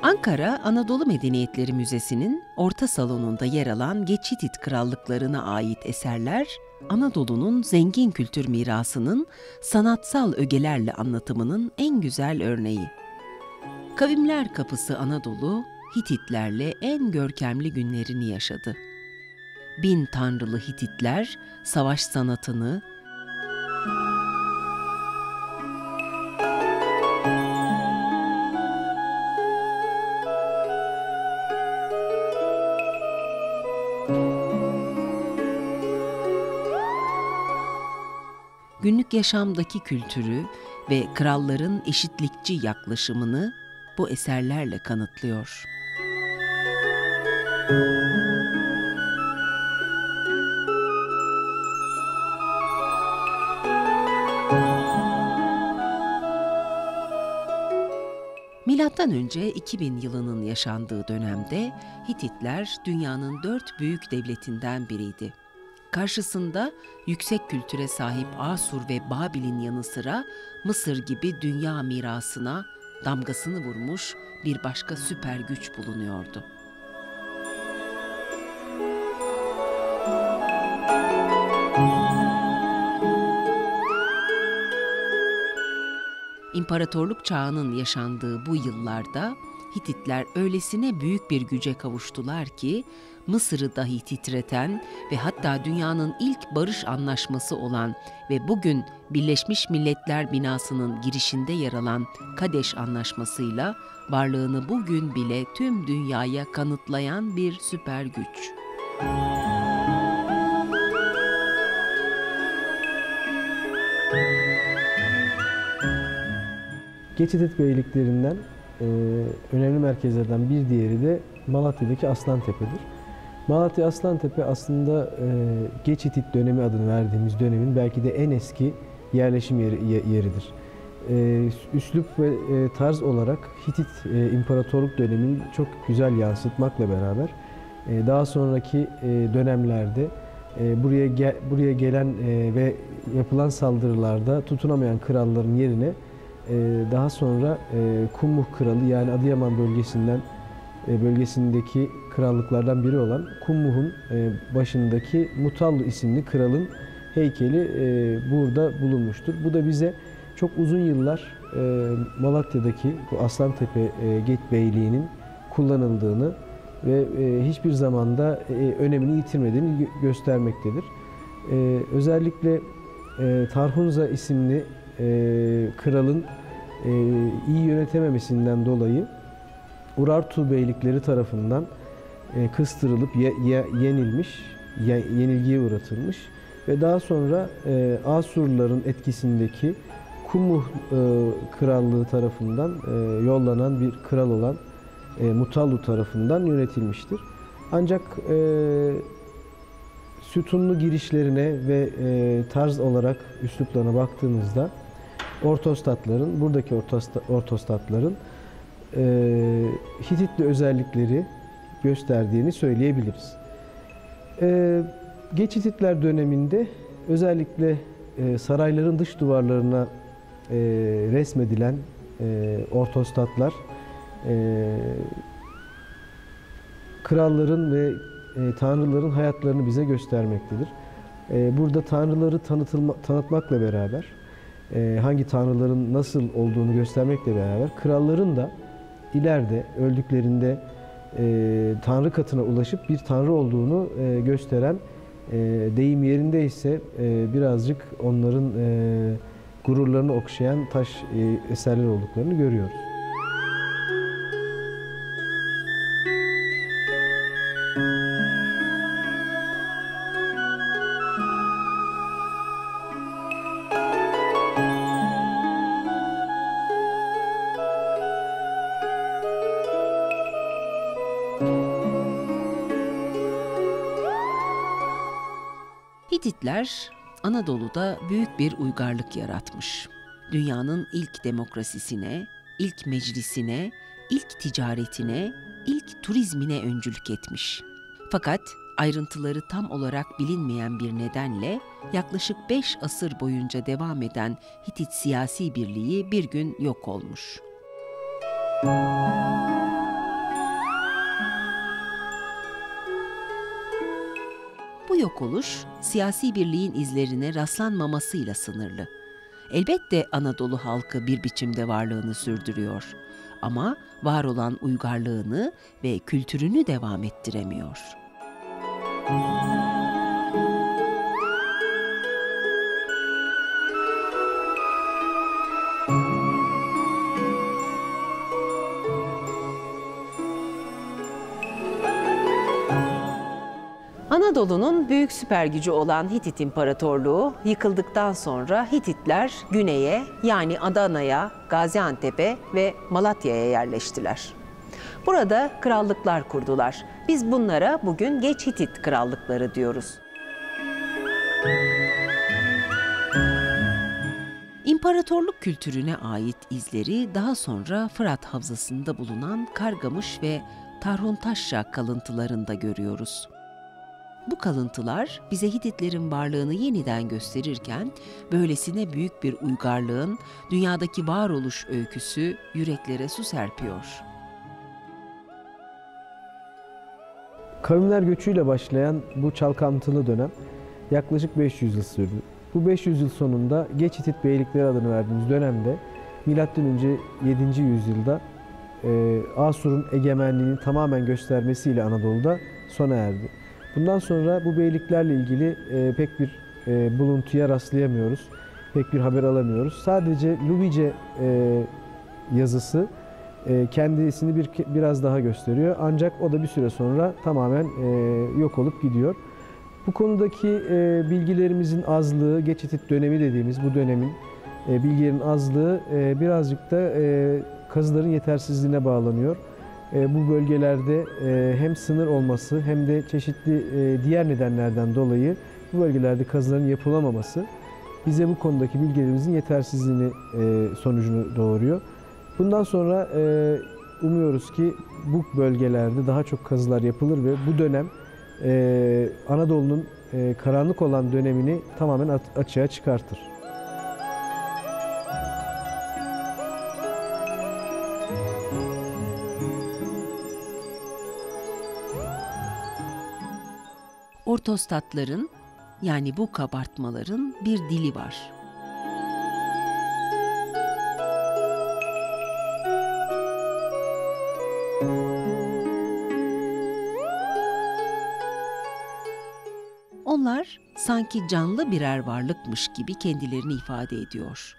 Ankara Anadolu Medeniyetleri Müzesi'nin orta salonunda yer alan Geç Hitit krallıklarına ait eserler, Anadolu'nun zengin kültür mirasının sanatsal ögelerle anlatımının en güzel örneği. Kavimler kapısı Anadolu, Hititlerle en görkemli günlerini yaşadı. Bin tanrılı Hititler, savaş sanatını, günlük yaşamdaki kültürü ve kralların eşitlikçi yaklaşımını bu eserlerle kanıtlıyor. Milattan önce 2000 yılının yaşandığı dönemde Hititler dünyanın 4 büyük devletinden biriydi. Karşısında yüksek kültüre sahip Asur ve Babil'in yanı sıra Mısır gibi dünya mirasına damgasını vurmuş bir başka süper güç bulunuyordu. İmparatorluk çağının yaşandığı bu yıllarda Hititler öylesine büyük bir güce kavuştular ki Mısır'ı dahi titreten ve hatta dünyanın ilk barış anlaşması olan ve bugün Birleşmiş Milletler binasının girişinde yer alan Kadeş Anlaşması'yla varlığını bugün bile tüm dünyaya kanıtlayan bir süper güç. Geç Hitit beyliklerinden önemli merkezlerden bir diğeri de Malatya'daki Aslantepe'dir. Malatya Aslantepe aslında Geç Hitit dönemi adını verdiğimiz dönemin belki de en eski yerleşim yeridir. Üslup ve tarz olarak Hitit İmparatorluk dönemini çok güzel yansıtmakla beraber daha sonraki dönemlerde buraya gelen ve yapılan saldırılarda tutunamayan kralların yerine daha sonra Kummuh Kralı yani Adıyaman bölgesindeki krallıklardan biri olan Kummuh'un başındaki Mutallu isimli kralın heykeli burada bulunmuştur. Bu da bize çok uzun yıllar Malatya'daki bu Aslantepe Beyliği'nin kullanıldığını ve hiçbir zamanda önemini yitirmediğini göstermektedir. Özellikle Tarhunza isimli kralın iyi yönetememesinden dolayı Urartu beylikleri tarafından kıstırılıp yenilgiye uğratılmış ve daha sonra Asurluların etkisindeki Kummuh krallığı tarafından yollanan bir kral olan Mutallu tarafından yönetilmiştir. Ancak sütunlu girişlerine ve tarz olarak üsluplarına baktığımızda buradaki ortostatların Hititli özellikleri gösterdiğini söyleyebiliriz. Geç Hititler döneminde özellikle sarayların dış duvarlarına resmedilen ortostatlar kralların ve tanrıların hayatlarını bize göstermektedir. Burada tanrıları tanıtmakla beraber hangi tanrıların nasıl olduğunu göstermekle beraber kralların da ileride öldüklerinde tanrı katına ulaşıp bir tanrı olduğunu gösteren, deyim yerindeyse birazcık onların gururlarını okşayan taş eserler olduklarını görüyoruz. Hititler Anadolu'da büyük bir uygarlık yaratmış. Dünyanın ilk demokrasisine, ilk meclisine, ilk ticaretine, ilk turizmine öncülük etmiş. Fakat ayrıntıları tam olarak bilinmeyen bir nedenle yaklaşık 5 asır boyunca devam eden Hitit siyasi birliği bir gün yok olmuş. yok oluş, siyasi birliğin izlerine rastlanmamasıyla sınırlı. Elbette Anadolu halkı bir biçimde varlığını sürdürüyor ama var olan uygarlığını ve kültürünü devam ettiremiyor. Anadolu'nun büyük süper gücü olan Hitit İmparatorluğu yıkıldıktan sonra Hititler güneye, yani Adana'ya, Gaziantep'e ve Malatya'ya yerleştiler. Burada krallıklar kurdular. Biz bunlara bugün Geç Hitit krallıkları diyoruz. İmparatorluk kültürüne ait izleri daha sonra Fırat Havzası'nda bulunan Kargamış ve Tarhuntaşra kalıntılarında görüyoruz. Bu kalıntılar bize Hititlerin varlığını yeniden gösterirken, böylesine büyük bir uygarlığın dünyadaki varoluş öyküsü yüreklere su serpiyor. Kavimler göçüyle başlayan bu çalkantılı dönem yaklaşık 500 yıl sürdü. Bu 500 yıl sonunda Geç Hitit Beylikleri adını verdiğimiz dönemde M.Ö. 7. yüzyılda Asur'un egemenliğini tamamen göstermesiyle Anadolu'da sona erdi. Bundan sonra bu beyliklerle ilgili pek bir buluntuya rastlayamıyoruz, pek bir haber alamıyoruz. Sadece Luvice yazısı kendisini biraz daha gösteriyor. Ancak o da bir süre sonra tamamen yok olup gidiyor. Bu konudaki bilgilerimizin azlığı, Geç Hitit dönemi dediğimiz bu dönemin bilgilerin azlığı birazcık da kazıların yetersizliğine bağlanıyor. Bu bölgelerde hem sınır olması hem de çeşitli diğer nedenlerden dolayı bu bölgelerde kazıların yapılamaması bize bu konudaki bilgilerimizin yetersizliğini sonucunu doğuruyor. Bundan sonra umuyoruz ki bu bölgelerde daha çok kazılar yapılır ve bu dönem Anadolu'nun karanlık olan dönemini tamamen açığa çıkartır. Ortostatların, yani bu kabartmaların bir dili var. Onlar sanki canlı birer varlıkmış gibi kendilerini ifade ediyor.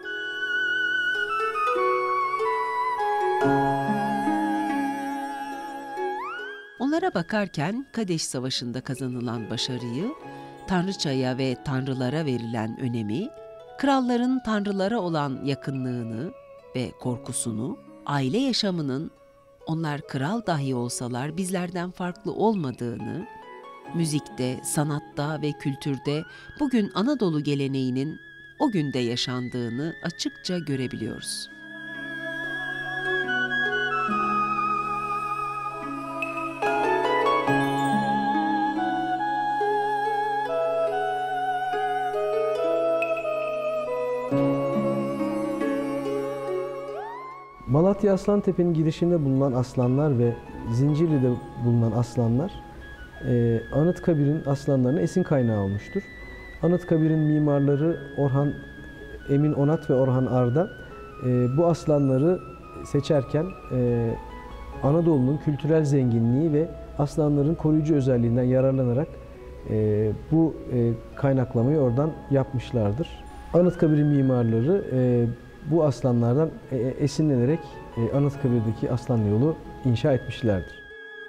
Onlara bakarken Kadeş Savaşı'nda kazanılan başarıyı, tanrıçaya ve tanrılara verilen önemi, kralların tanrılara olan yakınlığını ve korkusunu, aile yaşamının onlar kral dahi olsalar bizlerden farklı olmadığını, müzikte, sanatta ve kültürde bugün Anadolu geleneğinin o günde yaşandığını açıkça görebiliyoruz. Malatya Aslantepe'nin girişinde bulunan aslanlar ve Zincirli'de bulunan aslanlar Anıtkabir'in aslanlarına esin kaynağı olmuştur. Anıtkabir'in mimarları Orhan Emin Onat ve Orhan Arda bu aslanları seçerken Anadolu'nun kültürel zenginliği ve aslanların koruyucu özelliğinden yararlanarak bu kaynaklamayı oradan yapmışlardır. Anıtkabir'in mimarları bu aslanlardan esinlenerek Anıtkabir'deki aslan yolu inşa etmişlerdir.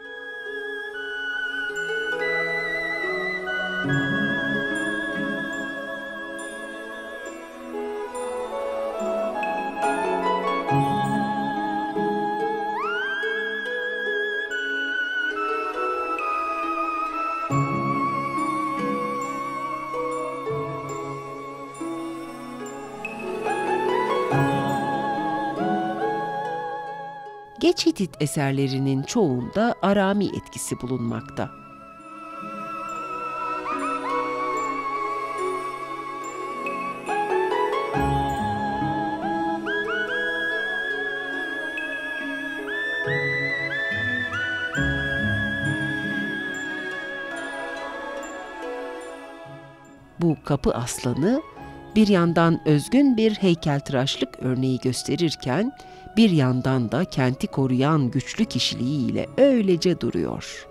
Geç Hitit eserlerinin çoğunda Arami etkisi bulunmakta. Bu kapı aslanı bir yandan özgün bir heykeltıraşlık örneği gösterirken bir yandan da kenti koruyan güçlü kişiliğiyle öylece duruyor.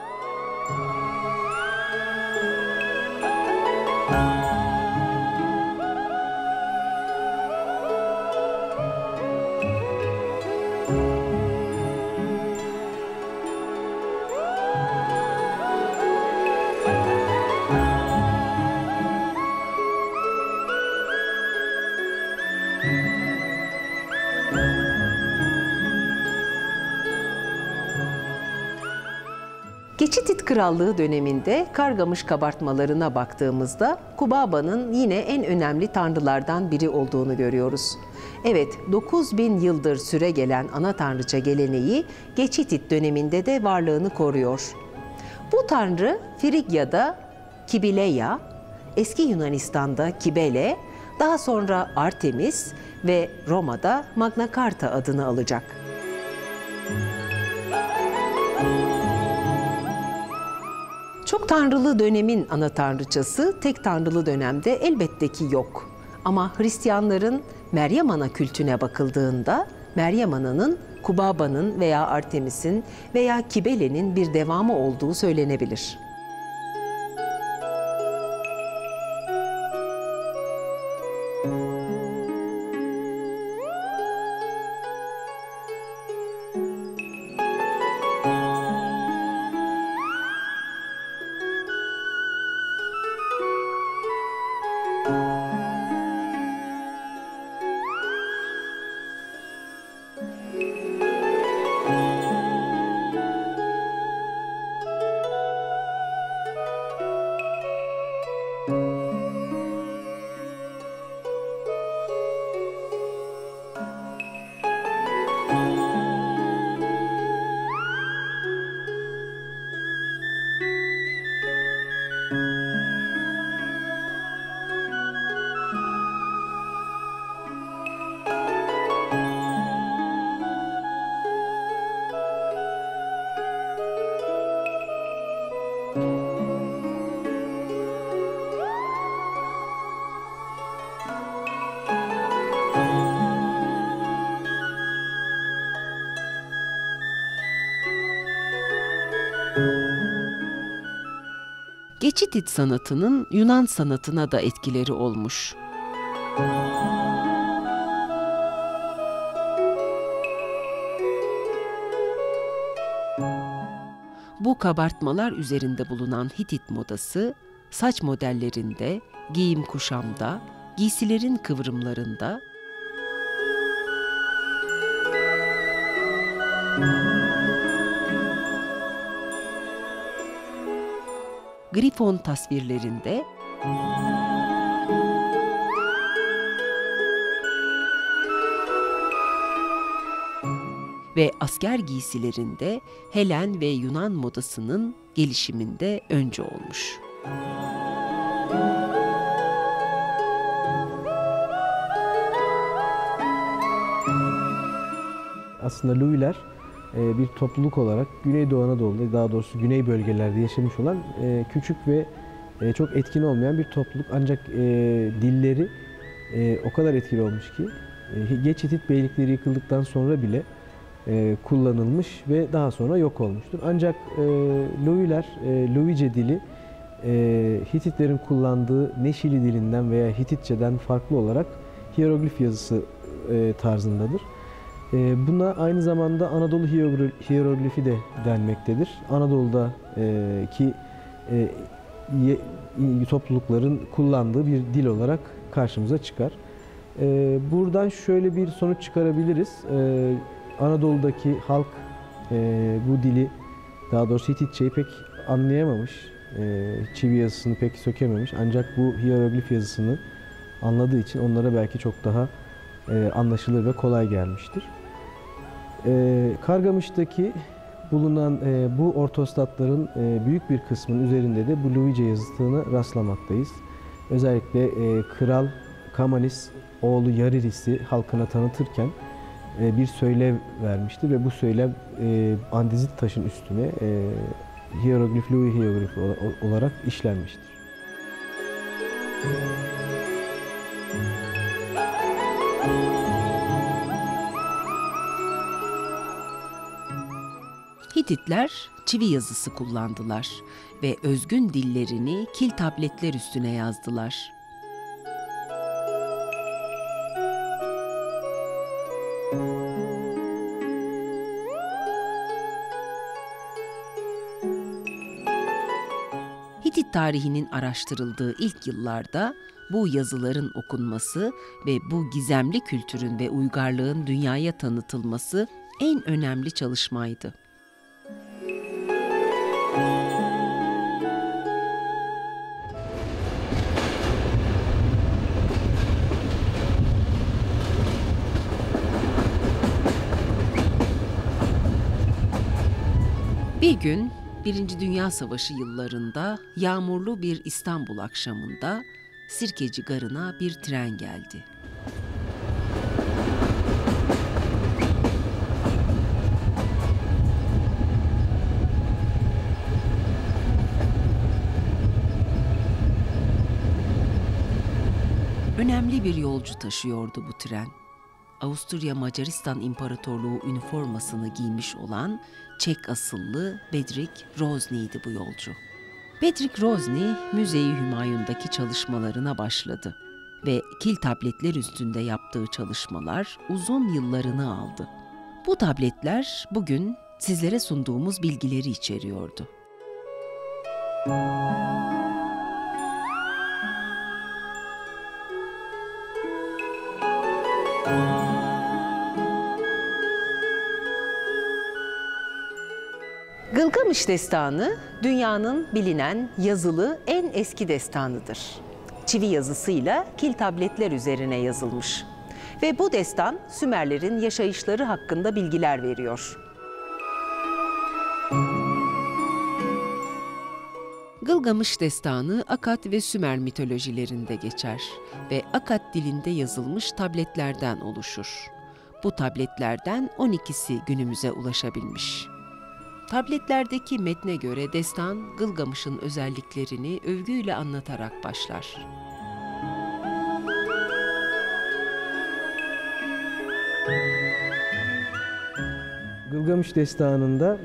Geçitit Krallığı döneminde Kargamış kabartmalarına baktığımızda Kubaba'nın yine en önemli tanrılardan biri olduğunu görüyoruz. Evet, 9000 yıldır süre gelen ana tanrıça geleneği Geçitit döneminde de varlığını koruyor. Bu tanrı Frigya'da Kibileya, eski Yunanistan'da Kibele, daha sonra Artemis ve Roma'da Magna Carta adını alacak. Çok tanrılı dönemin ana tanrıçası tek tanrılı dönemde elbette ki yok. Ama Hristiyanların Meryem Ana kültüne bakıldığında Meryem Ana'nın Kubaba'nın veya Artemis'in veya Kibele'nin bir devamı olduğu söylenebilir. Geçitit sanatının Yunan sanatına da etkileri olmuş. Bu kabartmalar üzerinde bulunan Hitit modası, saç modellerinde, giyim kuşamda, giysilerin kıvrımlarında, grifon tasvirlerinde ve asker giysilerinde Helen ve Yunan modasının gelişiminde öncü olmuş. Aslında Luviler bir topluluk olarak Güneydoğu Anadolu'da, daha doğrusu güney bölgelerde yaşamış olan küçük ve çok etkin olmayan bir topluluk. Ancak dilleri o kadar etkili olmuş ki Geçitit beylikleri yıkıldıktan sonra bile kullanılmış ve daha sonra yok olmuştur. Ancak Luviler, Luvice dili Hititlerin kullandığı Neşili dilinden veya Hititçeden farklı olarak hieroglif yazısı tarzındadır. Buna aynı zamanda Anadolu hieroglifi de denmektedir. Anadolu'daki toplulukların kullandığı bir dil olarak karşımıza çıkar. Buradan şöyle bir sonuç çıkarabiliriz. Anadolu'daki halk bu dili, daha doğrusu Hititçeyi pek anlayamamış, çivi yazısını pek sökememiş. Ancak bu hieroglif yazısını anladığı için onlara belki çok daha anlaşılır ve kolay gelmiştir. Kargamış'taki bulunan bu ortostatların büyük bir kısmının üzerinde de bu Luvice yazısına rastlamaktayız. Özellikle Kral Kamanis oğlu Yariris'i halkına tanıtırken bir söylev vermiştir ve bu söylev andezit taşın üstüne hieroglif, Louis hieroglifi olarak işlenmiştir. Hititler çivi yazısı kullandılar ve özgün dillerini kil tabletler üstüne yazdılar. Hitit tarihinin araştırıldığı ilk yıllarda bu yazıların okunması ve bu gizemli kültürün ve uygarlığın dünyaya tanıtılması en önemli çalışmaydı. Bir gün Birinci Dünya Savaşı yıllarında yağmurlu bir İstanbul akşamında Sirkeci Garı'na bir tren geldi. Önemli bir yolcu taşıyordu bu tren. Avusturya Macaristan İmparatorluğu üniformasını giymiş olan Çek asıllı Bedřich Hrozny'ydi bu yolcu. Bedřich Hrozny, Müze-i Hümayun'daki çalışmalarına başladı ve kil tabletler üstünde yaptığı çalışmalar uzun yıllarını aldı. Bu tabletler bugün sizlere sunduğumuz bilgileri içeriyordu. Gılgamış Destanı, dünyanın bilinen yazılı en eski destanıdır. Çivi yazısıyla kil tabletler üzerine yazılmış. Ve bu destan Sümerlerin yaşayışları hakkında bilgiler veriyor. Gılgamış Destanı Akad ve Sümer mitolojilerinde geçer ve Akad dilinde yazılmış tabletlerden oluşur. Bu tabletlerden 12'si günümüze ulaşabilmiş. Tabletlerdeki metne göre destan, Gılgamış'ın özelliklerini övgüyle anlatarak başlar. Gılgamış Destanı'nda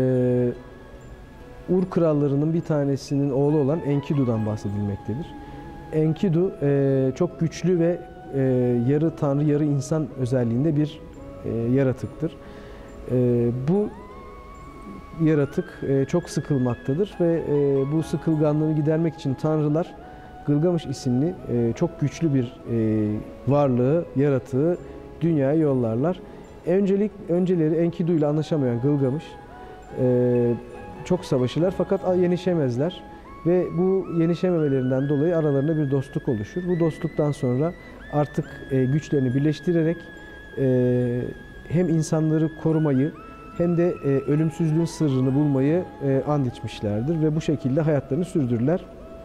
Ur krallarının bir tanesinin oğlu olan Enkidu'dan bahsedilmektedir. Enkidu çok güçlü ve yarı tanrı yarı insan özelliğinde bir yaratıktır. Bu yaratık çok sıkılmaktadır ve bu sıkılganlığını gidermek için tanrılar Gılgamış isimli çok güçlü bir varlığı, yaratığı dünyaya yollarlar. Önceleri Enkidu ile anlaşamayan Gılgamış çok savaşırlar fakat yenişemezler ve bu yenişememelerinden dolayı aralarında bir dostluk oluşur. Bu dostluktan sonra artık güçlerini birleştirerek hem insanları korumayı hem de ölümsüzlüğün sırrını bulmayı and içmişlerdir ve bu şekilde hayatlarını sürdürürler.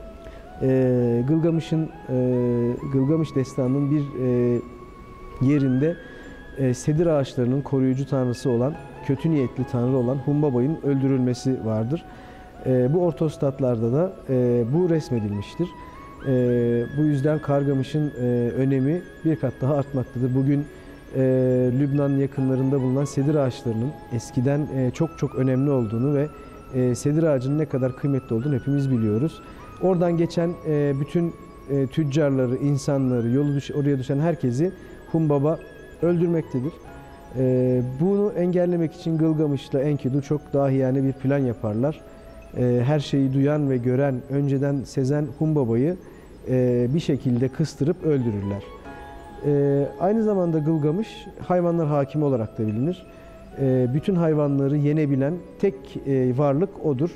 Gılgamış Destanı'nın bir yerinde sedir ağaçlarının koruyucu tanrısı olan, kötü niyetli tanrı olan Humbaba'nın öldürülmesi vardır. Bu ortostatlarda da bu resmedilmiştir. Bu yüzden Kargamış'ın önemi bir kat daha artmaktadır. Bugün Lübnan yakınlarında bulunan sedir ağaçlarının eskiden çok önemli olduğunu ve sedir ağacının ne kadar kıymetli olduğunu hepimiz biliyoruz. Oradan geçen bütün tüccarları, insanları, oraya düşen herkesi Humbaba öldürmektedir. Bunu engellemek için Gılgamış'la Enkidu çok dahiyane bir plan yaparlar. Her şeyi duyan ve gören, önceden sezen Humbaba'yı bir şekilde kıstırıp öldürürler. Aynı zamanda Gılgamış hayvanlar hakimi olarak da bilinir. Bütün hayvanları yenebilen tek varlık odur.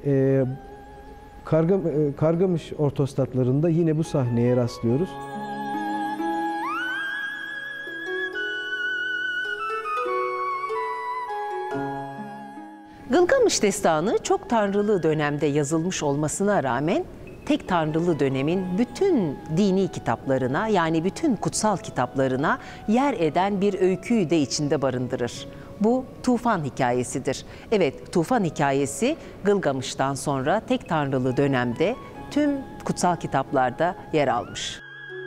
Kargamış ortostatlarında yine bu sahneye rastlıyoruz. Gılgamış Destanı çok tanrılı dönemde yazılmış olmasına rağmen tek tanrılı dönemin bütün dini kitaplarına, yani bütün kutsal kitaplarına yer eden bir öyküyü de içinde barındırır. Bu tufan hikayesidir. Evet, tufan hikayesi Gılgamış'tan sonra tek tanrılı dönemde tüm kutsal kitaplarda yer almış.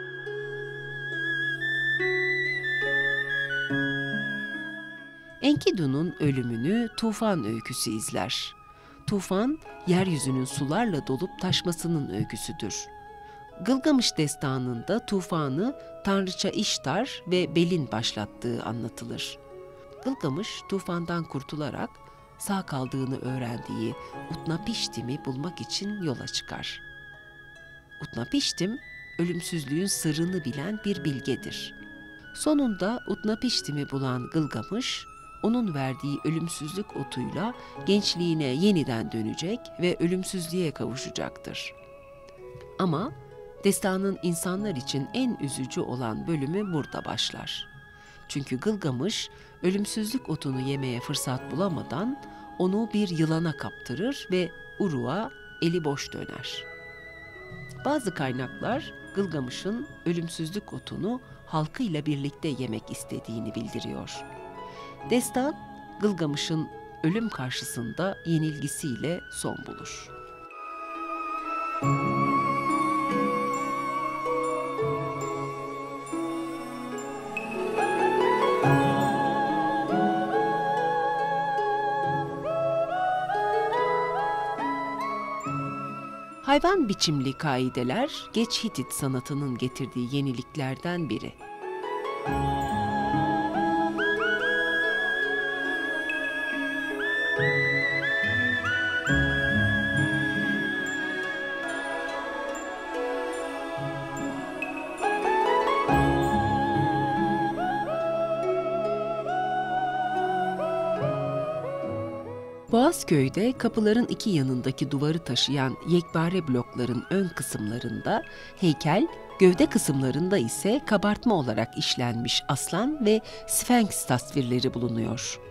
Enkidu'nun ölümünü tufan öyküsü izler. Tufan, yeryüzünün sularla dolup taşmasının öyküsüdür. Gılgamış destanında tufanı tanrıça İştar ve Bel'in başlattığı anlatılır. Gılgamış tufandan kurtularak sağ kaldığını öğrendiği Utnapiştim'i bulmak için yola çıkar. Utnapiştim, ölümsüzlüğün sırrını bilen bir bilgedir. Sonunda Utnapiştim'i bulan Gılgamış, onun verdiği ölümsüzlük otuyla gençliğine yeniden dönecek ve ölümsüzlüğe kavuşacaktır. Ama destanın insanlar için en üzücü olan bölümü burada başlar. Çünkü Gılgamış, ölümsüzlük otunu yemeye fırsat bulamadan onu bir yılana kaptırır ve Uruk'a eli boş döner. Bazı kaynaklar Gılgamış'ın ölümsüzlük otunu halkıyla birlikte yemek istediğini bildiriyor. Destan, Gılgamış'ın ölüm karşısında yenilgisiyle son bulur. Hayvan biçimli kaideler, geç Hitit sanatının getirdiği yeniliklerden biri. Boğazköy'de kapıların iki yanındaki duvarı taşıyan yekpare blokların ön kısımlarında heykel, gövde kısımlarında ise kabartma olarak işlenmiş aslan ve sfenks tasvirleri bulunuyor.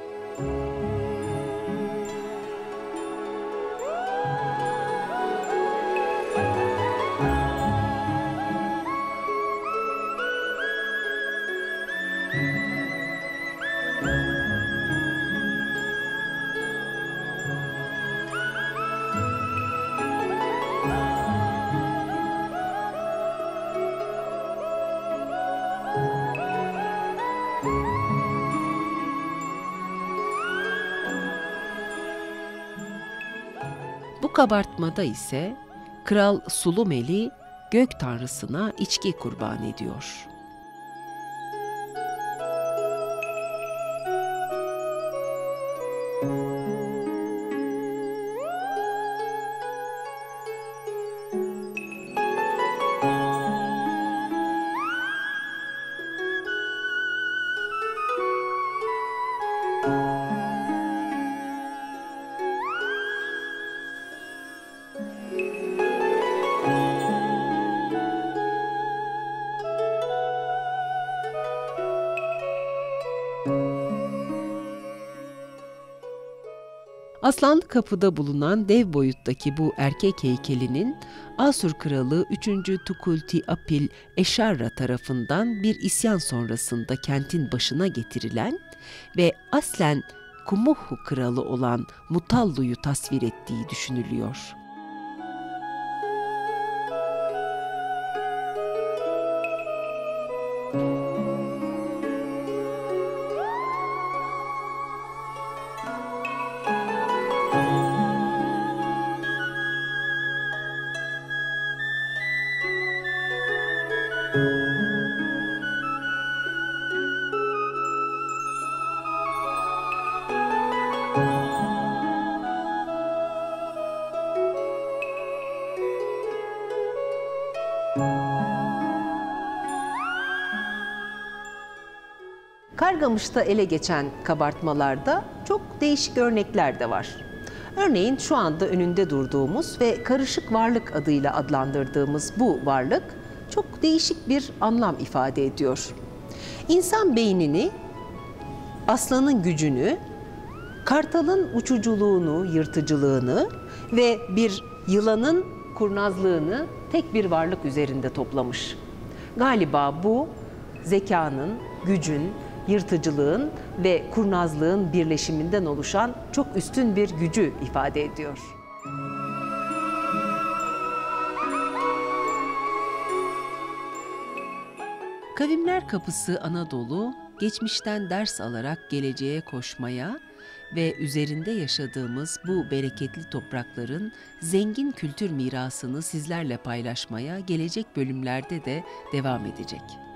Bu kabartmada ise Kral Sulumeli gök tanrısına içki kurban ediyor. Aslanlı Kapı'da bulunan dev boyuttaki bu erkek heykelinin Asur Kralı 3. Tukulti-Apil Eşarra tarafından bir isyan sonrasında kentin başına getirilen ve aslen Kumuhu Kralı olan Mutallu'yu tasvir ettiği düşünülüyor. Kargamış'ta ele geçen kabartmalarda çok değişik örnekler de var. Örneğin şu anda önünde durduğumuz ve karışık varlık adıyla adlandırdığımız bu varlık çok değişik bir anlam ifade ediyor. İnsan beynini, aslanın gücünü, kartalın uçuculuğunu, yırtıcılığını ve bir yılanın kurnazlığını tek bir varlık üzerinde toplamış. Galiba bu zekanın, gücün, yırtıcılığın ve kurnazlığın birleşiminden oluşan çok üstün bir gücü ifade ediyor. Kavimler Kapısı Anadolu, geçmişten ders alarak geleceğe koşmaya ve üzerinde yaşadığımız bu bereketli toprakların zengin kültür mirasını sizlerle paylaşmaya gelecek bölümlerde de devam edecek.